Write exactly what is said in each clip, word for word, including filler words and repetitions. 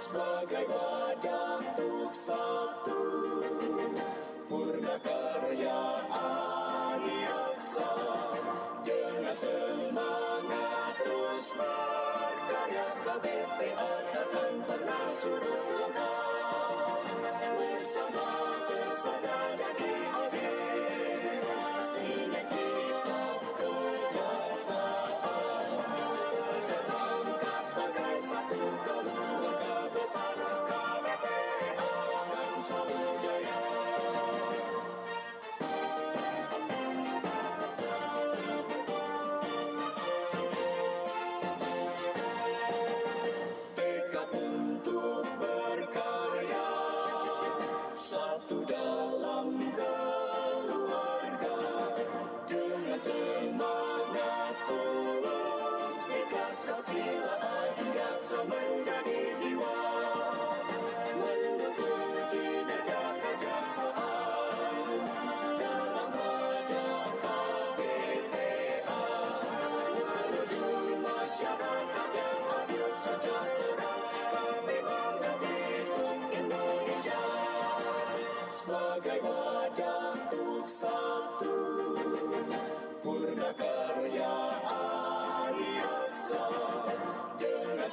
sebagai wadah tu satu, purna karya adiaksa, dengan semangat terus berkarya. K B P A takkan pernah surut langkah, bersama tersaja dan dihadir, sinergitas kerjasama terlengkap sebagai satu keluarga besar. K B P A akan selalu jaya. Tekad untuk berkarya, satu dalam keluarga, dengan semangat tulus, ikhlas sila adiaksa menjadi jiwa, mendukung kinerja kejaksaan dalam wadah K B P A, menuju masyarakat yang adil sejahtera. Kami bangga hidup Indonesia sebagai wadah tu satu, purna karya adiaksa, dengan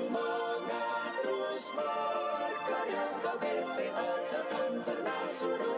semangat terus berkarya. K B P A takkan pernah surut